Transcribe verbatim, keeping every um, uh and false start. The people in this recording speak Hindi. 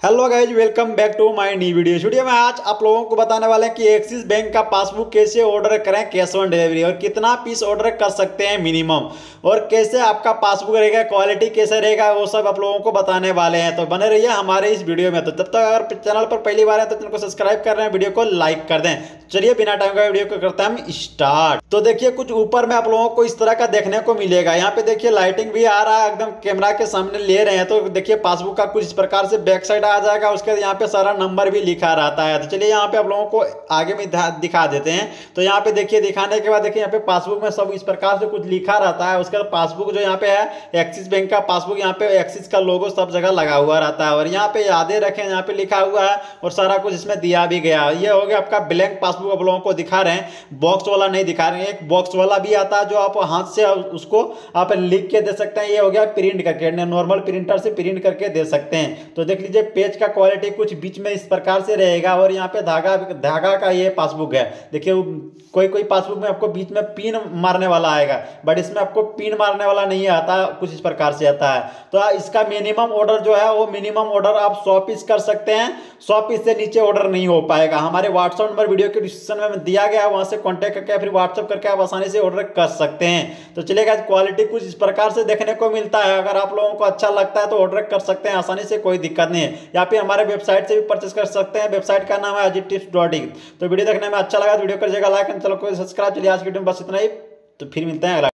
Hello guys, welcome back to my new video. Video में आज आप लोगों को बताने वाले हैं कि एक्सिस बैंक का पासबुक कैसे ऑर्डर करें कैश ऑन डिलीवरी, और कितना पीस ऑर्डर कर सकते हैं मिनिमम, और कैसे आपका पासबुक रहेगा, क्वालिटी कैसे रहेगा, वो सब आप लोगों को बताने वाले हैं। तो बने रहिए हमारे इस वीडियो में। तो तब तक अगर चैनल पर पहली बार है तो चैनल को सब्सक्राइब कर रहे हैं, वीडियो को लाइक कर दें। चलिए बिना टाइम का वीडियो को करते हैं हम स्टार्ट। तो देखिए कुछ ऊपर में आप लोगों को इस तरह का देखने को मिलेगा। यहाँ पे देखिए लाइटिंग भी आ रहा है, एकदम कैमरा के सामने ले रहे हैं। तो देखिए पासबुक का कुछ इस प्रकार से बैक साइड आ जाएगा, उसके बाद यहाँ पे सारा नंबर भी लिखा रहता है। तो चलिए यहाँ पे आप लोगों को आगे में दिखा देते हैं। तो यहाँ पे देखिए, दिखाने के बाद देखिए यहाँ पे पासबुक में सब इस प्रकार से कुछ लिखा रहता है। उसके बाद पासबुक जो यहाँ पे है एक्सिस बैंक का पासबुक, यहाँ पे एक्सिस का लोगो सब जगह लगा हुआ रहता है, और यहाँ पे यादें रखें यहाँ पे लिखा हुआ है, और सारा कुछ इसमें दिया भी गया। ये हो गया आपका ब्लैंक पासबुक, आप लोगों को दिखा रहे हैं, बॉक्स वाला नहीं दिखा रहे हैं। एक बॉक्स वाला भी आता है जो आप हाथ से उसको आप लिख के दे सकते हैं। ये हो गया प्रिंट करके, नॉर्मल प्रिंटर से प्रिंट करके दे सकते हैं। तो देख लीजिए पेज का क्वालिटी कुछ बीच में इस प्रकार से रहेगा, और यहाँ पे धागा धागा का ये पासबुक है। देखिए कोई कोई पासबुक में आपको बीच में पिन मारने वाला आएगा, बट इसमें आपको पिन मारने वाला नहीं आता, कुछ इस प्रकार से आता है। तो इसका मिनिमम ऑर्डर जो है वो मिनिमम ऑर्डर आप सौ पीस कर सकते हैं। सौ पीस से नीचे ऑर्डर नहीं हो पाएगा। हमारे व्हाट्सएप नंबर वीडियो के डिस्क्रिप्शन में दिया गया है, वहां से कॉन्टैक्ट करके फिर व्हाट्सएप करके आप आसानी से ऑर्डर कर सकते हैं। तो चलिएगा, क्वालिटी कुछ इस प्रकार से देखने को मिलता है। अगर आप लोगों को अच्छा लगता है तो ऑर्डर कर सकते हैं आसानी से, कोई दिक्कत नहीं है। या फिर हमारे वेबसाइट से भी परचेस कर सकते हैं। वेबसाइट का नाम है अजीत टिप्स डॉट इन। तो वीडियो देखने में अच्छा लगा तो वीडियो करिएगा लाइक, चलो कोई सब्सक्राइब। चलिए आज की वीडियो में बस इतना ही, तो फिर मिलते हैं अगला।